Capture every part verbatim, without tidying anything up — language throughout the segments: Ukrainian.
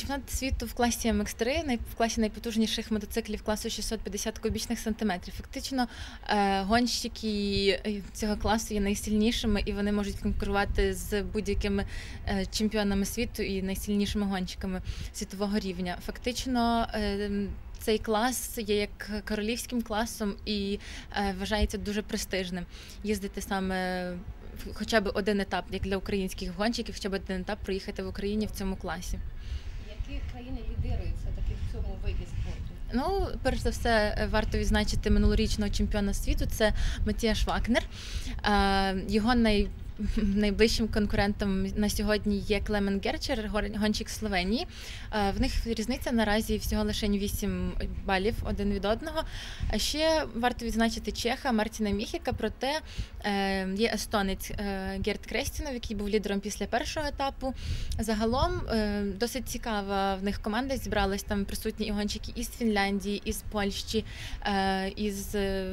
чемпіонат світу в класі ем ікс три, в класі найпотужніших мотоциклів класу шістсот п'ятдесят кубічних сантиметрів. Фактично, гонщики цього класу є найсильнішими, і вони можуть конкурувати з будь-якими чемпіонами світу і найсильнішими гонщиками світового рівня. Фактично, цей клас є як королівським класом і вважається дуже престижним. Їздити саме хоча б один етап, як для українських гонщиків, хоча б один етап проїхати в Україні в цьому класі. Які країни лідирують все-таки в цьому виді спорту? Ну, перш за все, варто відзначити минулорічного чемпіона світу, це Матіаш Вагнер. Його най... найближчим конкурентом на сьогодні є Клемен Герчер, гонщик Словенії. В них різниця наразі всього лише вісім балів один від одного. А ще варто відзначити чеха Мартіна Міхіка, проте є естонець Герт Крестінов, який був лідером після першого етапу. Загалом досить цікава в них команда зібралась, там присутні і гонщики із Фінляндії, із Польщі, із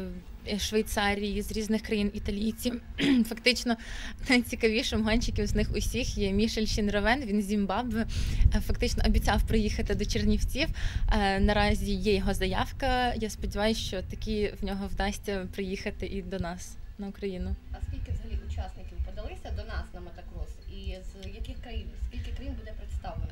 Швейцарії, з різних країн, італійці. Фактично, найцікавішим гонщиком з них усіх є Мішель Шінровен, він з Зімбабве. Фактично обіцяв приїхати до Чернівців. Наразі є його заявка. Я сподіваюся, що таки в нього вдасться приїхати і до нас, на Україну. А скільки взагалі учасників подалися до нас на мотокрос? І з яких країн, скільки країн буде представлено?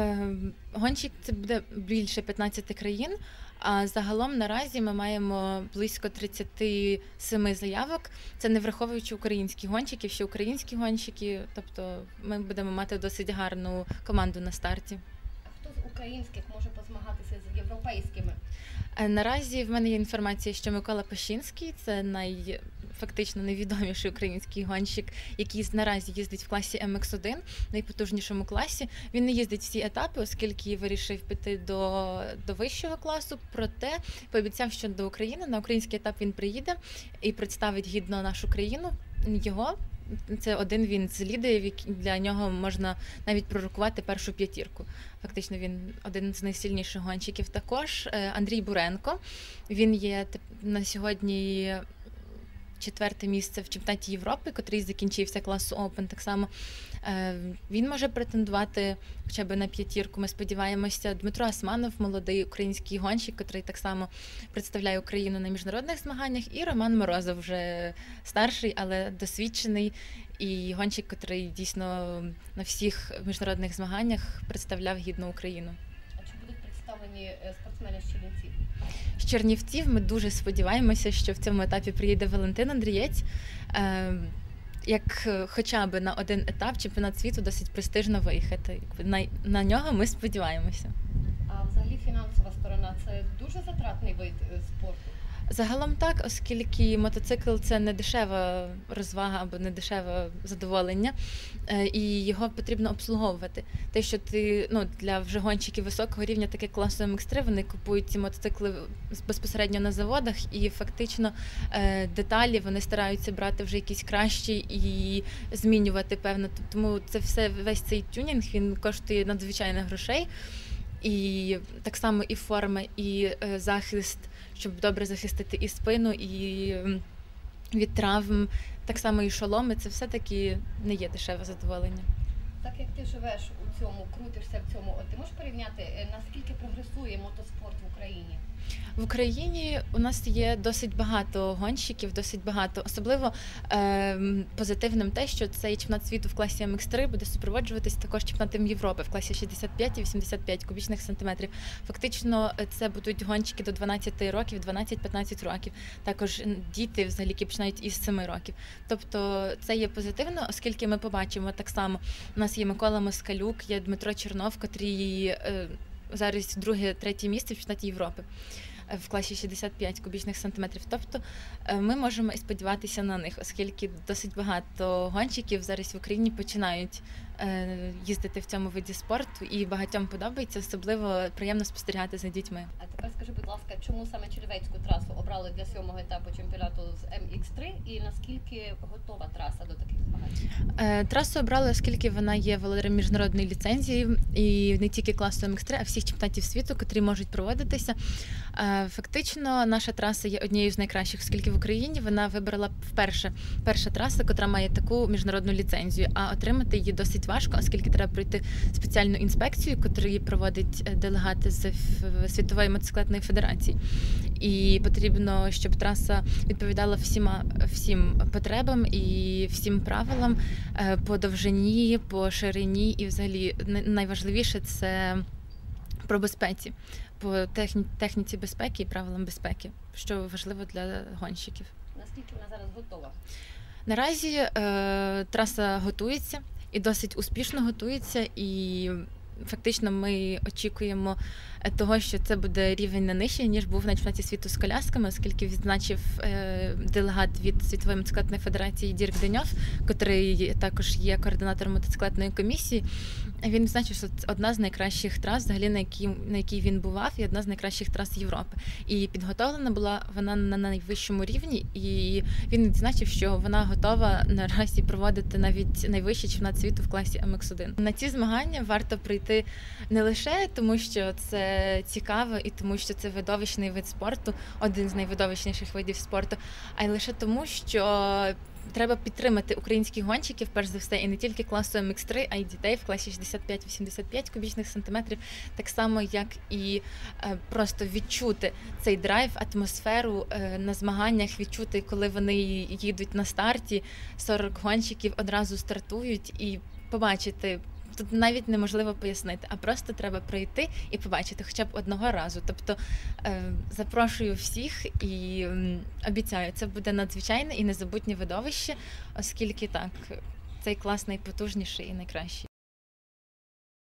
Гонщик це буде більше п'ятнадцяти країн, а загалом наразі ми маємо близько тридцять сім заявок. Це не враховуючи українських гонщиків, ще українські гонщики, тобто ми будемо мати досить гарну команду на старті. А хто з українських може позмагатися з європейськими? Наразі в мене є інформація, що Микола Пашинський – це най... фактично найвідоміший український гонщик, який наразі їздить в класі ем ікс один, найпотужнішому класі. Він не їздить всі етапи, оскільки вирішив піти до, до вищого класу, проте пообіцяв, що до України, на український етап він приїде і представить гідно нашу країну, його. Це один він з лідерів, для нього можна навіть пророкувати першу п'ятірку. Фактично він один з найсильніших гонщиків. Також Андрій Буренко, він є на сьогодні четверте місце в чемпіонаті Європи, котрий закінчився класу Open. Так само він може претендувати хоча б на п'ятірку. Ми сподіваємося. Дмитро Османов, молодий український гонщик, котрий так само представляє Україну на міжнародних змаганнях. І Роман Морозов, вже старший, але досвідчений. І гонщик, котрий дійсно на всіх міжнародних змаганнях представляв гідно Україну. А чи будуть представлені спортсмени з Чернівців? З Чернівців ми дуже сподіваємося, що в цьому етапі приїде Валентин Андрієць. Як хоча б на один етап чемпіонат світу досить престижно виїхати. На, на нього ми сподіваємося. А взагалі фінансова сторона – це дуже затратний вид спорту? Загалом так, оскільки мотоцикл – це не дешева розвага або не дешеве задоволення, і його потрібно обслуговувати. Те, що ти, ну, для вже гонщиків високого рівня, таке класу ем ікс три, вони купують ці мотоцикли безпосередньо на заводах, і фактично деталі вони стараються брати вже якісь кращі і змінювати, певно. Тому це все, весь цей тюнінг, він коштує надзвичайно грошей. І так само і форма, і захист, щоб добре захистити і спину, і від травм, так само і шоломи, це все-таки не є дешеве задоволення. Так як ти живеш у цьому, крутишся в цьому, ти можеш порівняти, наскільки прогресує мотоспорт в Україні? В Україні у нас є досить багато гонщиків, досить багато. Особливо е, позитивним те, що цей чемпіонат світу в класі ем ікс три буде супроводжуватись також чемпіонатом Європи в класі шістдесят п'ять і вісімдесят п'ять кубічних сантиметрів. Фактично це будуть гонщики до дванадцяти років, дванадцять-п'ятнадцять років. Також діти, взагалі, які починають із семи років. Тобто це є позитивно, оскільки ми побачимо так само. У нас є Микола Москалюк, є Дмитро Чернов, котрі е, зараз друге-третє місце в чемпіонаті Європи в класі шістдесят п'ять кубічних сантиметрів. Тобто ми можемо і сподіватися на них, оскільки досить багато гонщиків зараз в Україні починають їздити в цьому виді спорту, і багатьом подобається, особливо приємно спостерігати за дітьми. А тепер скажи, будь ласка, чому саме Чернівецьку трасу обрали для сьомого етапу чемпіонату з ем ікс три, і наскільки готова траса до таких змагань? Е, Трасу обрали, оскільки вона є володарем міжнародної ліцензії, і не тільки класу ем ікс три, а всіх чемпіонатів світу, котрі можуть проводитися. Е, Фактично, наша траса є однією з найкращих, оскільки в Україні вона вибрала вперше перша траса, котра має таку міжнародну ліцензію, а отримати її досить важко, оскільки треба пройти спеціальну інспекцію, котру проводять делегати з Ф- Світової мотоциклетної федерації. І потрібно, щоб траса відповідала всіма, всім потребам і всім правилам е, по довжині, по ширині, і взагалі най- найважливіше це про безпеці, по техні- техніці безпеки і правилам безпеки, що важливо для гонщиків. Наскільки вона зараз готова? Наразі е, траса готується і досить успішно готується, і фактично ми очікуємо е, того, що це буде рівень не нижчий, ніж був на чемпіонаті світу з колясками, оскільки відзначив е, делегат від Світової мотоциклетної федерації Дірк Деньов, котрий також є координатором мотоциклетної комісії. Він відзначив, що це одна з найкращих трас, взагалі на якій, на якій він бував, і одна з найкращих трас Європи. І підготовлена була вона на найвищому рівні, і він відзначив, що вона готова наразі проводити навіть найвищий чемпіонат світу в класі ем ікс один. На ці змагання варто прийти не лише тому, що це цікаво і тому, що це видовищний вид спорту, один з найвидовищніших видів спорту, а й лише тому, що треба підтримати українських гонщиків, перш за все, і не тільки класу ем ікс три, а й дітей в класі шістдесят п'ять - вісімдесят п'ять кубічних сантиметрів, так само, як і е, просто відчути цей драйв, атмосферу е, на змаганнях, відчути, коли вони їдуть на старті, сорок гонщиків одразу стартують, і побачити. Тут навіть неможливо пояснити, а просто треба прийти і побачити хоча б одного разу. Тобто е, запрошую всіх і м, обіцяю, це буде надзвичайне і незабутнє видовище, оскільки так, цей клас найпотужніший і найкращий.